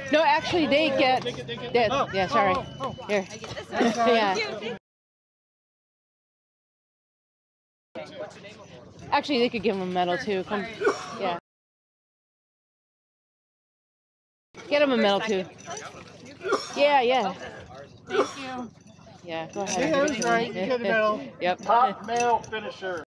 No, actually, they get. Yeah, sorry. Here. Yeah. Actually, they could give him a medal too. Come. Yeah. Get him a medal too. Yeah, yeah. Thank you. Yeah, go ahead. That's right. You get a medal. Yep. Top male finisher.